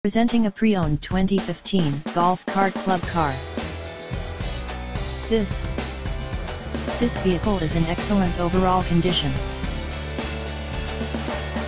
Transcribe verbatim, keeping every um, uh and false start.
Presenting a pre-owned twenty fifteen Golf Kart Club car. This, this vehicle is in excellent overall condition.